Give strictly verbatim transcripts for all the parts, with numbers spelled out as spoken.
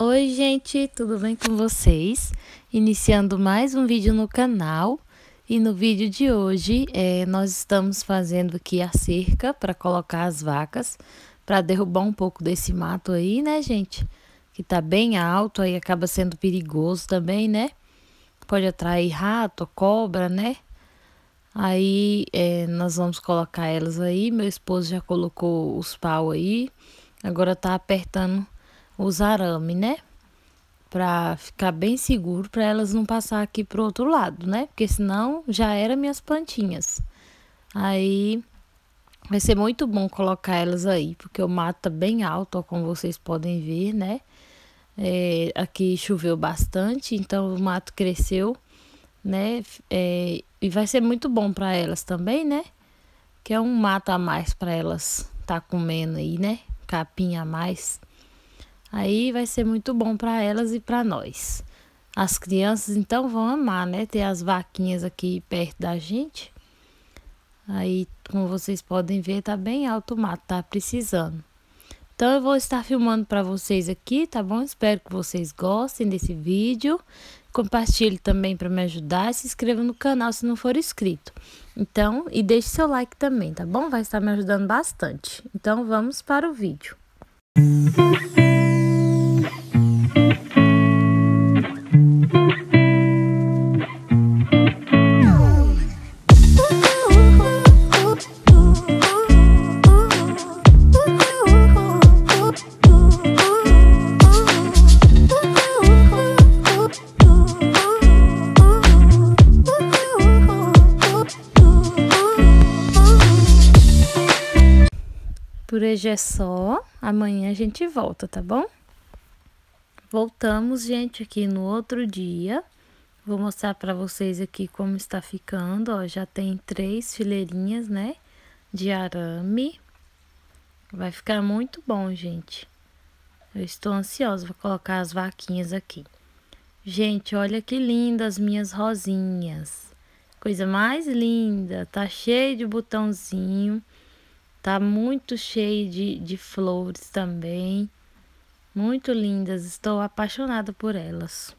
Oi gente, tudo bem com vocês? Iniciando mais um vídeo no canal. E no vídeo de hoje é, nós estamos fazendo aqui a cerca para colocar as vacas, para derrubar um pouco desse mato aí, né gente? Que tá bem alto, aí acaba sendo perigoso também, né? Pode atrair rato, cobra, né? Aí é, nós vamos colocar elas aí, meu esposo já colocou os pau aí, agora tá apertando os arame, né? Pra ficar bem seguro, para elas não passar aqui pro outro lado, né? Porque senão já era minhas plantinhas. Aí vai ser muito bom colocar elas aí, porque o mato tá bem alto, ó, como vocês podem ver, né? É, aqui choveu bastante, então o mato cresceu, né? É, e vai ser muito bom para elas também, né? Que é um mato a mais para elas tá comendo aí, né? Capim a mais. Aí vai ser muito bom para elas e para nós. As crianças então vão amar, né? Ter as vaquinhas aqui perto da gente. Aí, como vocês podem ver, tá bem alto o mato, tá precisando. Então eu vou estar filmando para vocês aqui, tá bom? Espero que vocês gostem desse vídeo. Compartilhe também para me ajudar. Se inscreva no canal se não for inscrito. Então, e deixe seu like também, tá bom? Vai estar me ajudando bastante. Então vamos para o vídeo. Por hoje é só, amanhã a gente volta, tá bom? Voltamos, gente, aqui no outro dia. Vou mostrar pra vocês aqui como está ficando, ó. Já tem três fileirinhas, né, de arame. Vai ficar muito bom, gente. Eu estou ansiosa pra colocar as vaquinhas aqui. Gente, olha que lindas as minhas rosinhas. Coisa mais linda, tá cheio de botãozinho. Tá muito cheio de, de flores também. Muito lindas. Estou apaixonada por elas.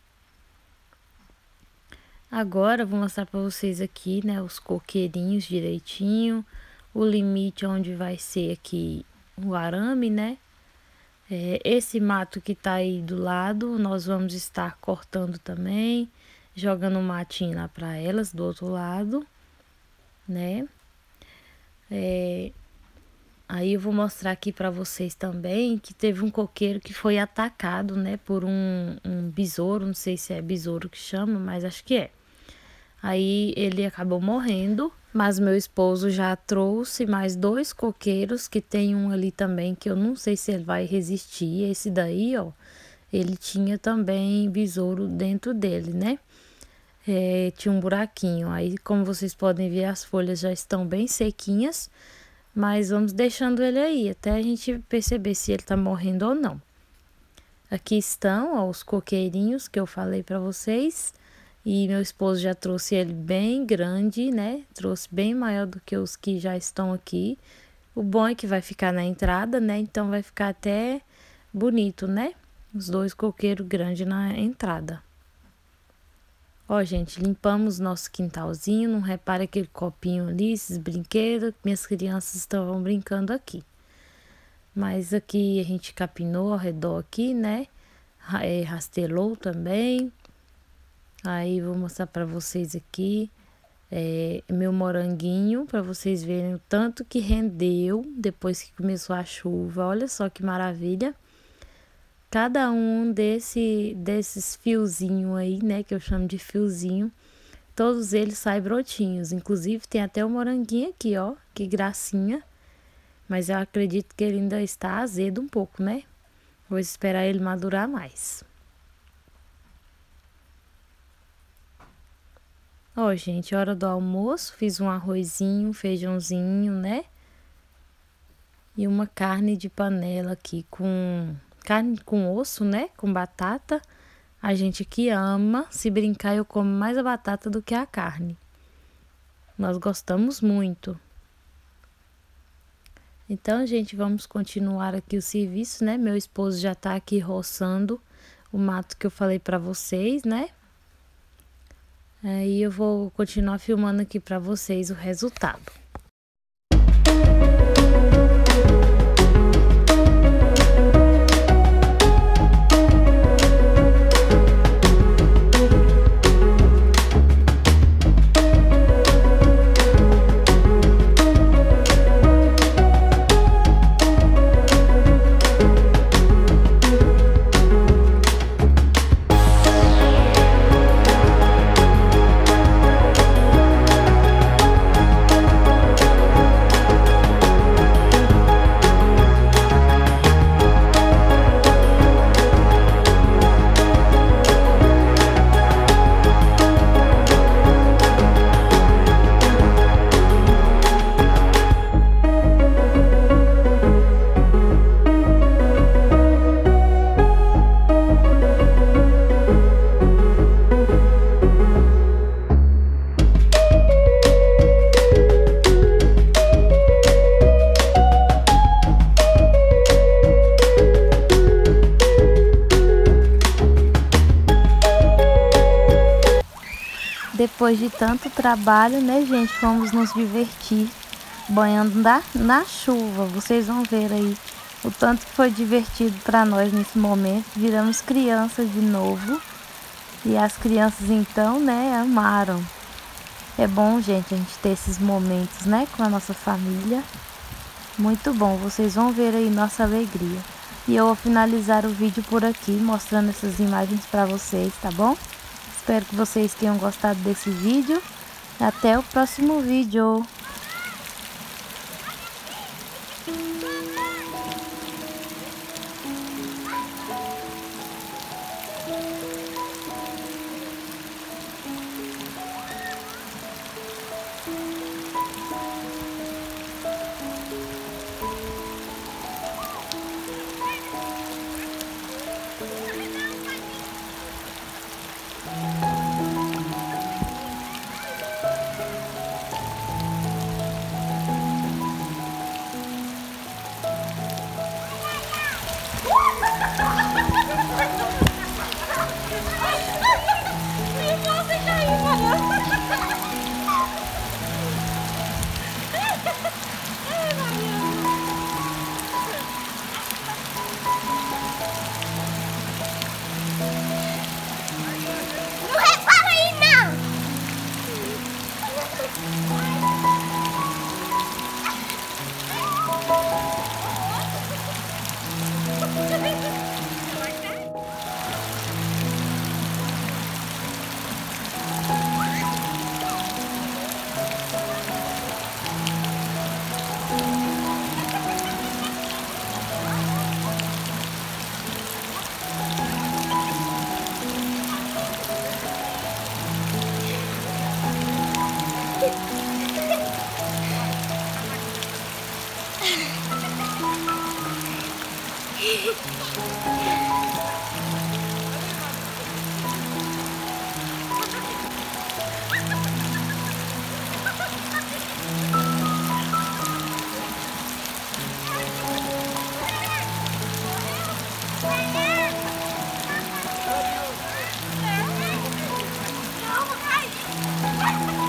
Agora eu vou mostrar para vocês aqui, né, os coqueirinhos direitinho. O limite onde vai ser aqui o arame, né? É, esse mato que tá aí do lado, nós vamos estar cortando também. Jogando um matinho lá para elas do outro lado, né? É... Aí eu vou mostrar aqui para vocês também que teve um coqueiro que foi atacado, né, por um, um besouro, não sei se é besouro que chama, mas acho que é. Aí ele acabou morrendo, mas meu esposo já trouxe mais dois coqueiros, que tem um ali também que eu não sei se ele vai resistir. Esse daí, ó, ele tinha também besouro dentro dele, né? É, tinha um buraquinho. Aí, como vocês podem ver, as folhas já estão bem sequinhas. Mas vamos deixando ele aí, até a gente perceber se ele tá morrendo ou não. Aqui estão, ó, os coqueirinhos que eu falei pra vocês. E meu esposo já trouxe ele bem grande, né? Trouxe bem maior do que os que já estão aqui. O bom é que vai ficar na entrada, né? Então vai ficar até bonito, né? Os dois coqueiros grandes na entrada. Ó, gente, limpamos nosso quintalzinho, não repara aquele copinho ali, esses brinquedos, minhas crianças estavam brincando aqui. Mas aqui a gente capinou ao redor aqui, né? É, rastelou também. Aí vou mostrar pra vocês aqui, é, meu moranguinho, pra vocês verem o tanto que rendeu depois que começou a chuva. Olha só que maravilha. Cada um desse, desses fiozinhos aí, né, que eu chamo de fiozinho, todos eles saem brotinhos. Inclusive tem até o moranguinho aqui, ó, que gracinha. Mas eu acredito que ele ainda está azedo um pouco, né? Vou esperar ele madurar mais. Ó, gente, hora do almoço, fiz um arrozinho, feijãozinho, né? E uma carne de panela aqui com... carne com osso, né? Com batata. A gente aqui ama. Se brincar, eu como mais a batata do que a carne. Nós gostamos muito. Então, gente, vamos continuar aqui o serviço, né? Meu esposo já tá aqui roçando o mato que eu falei pra vocês, né? Aí eu vou continuar filmando aqui pra vocês o resultado. Depois de tanto trabalho, né, gente, vamos nos divertir banhando na, na chuva. Vocês vão ver aí o tanto que foi divertido para nós nesse momento. Viramos crianças de novo e as crianças então, né, amaram. É bom, gente, a gente ter esses momentos, né, com a nossa família. Muito bom, vocês vão ver aí nossa alegria. E eu vou finalizar o vídeo por aqui, mostrando essas imagens para vocês, tá bom? Espero que vocês tenham gostado desse vídeo. Até o próximo vídeo.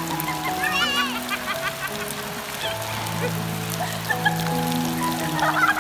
Ha ha ha!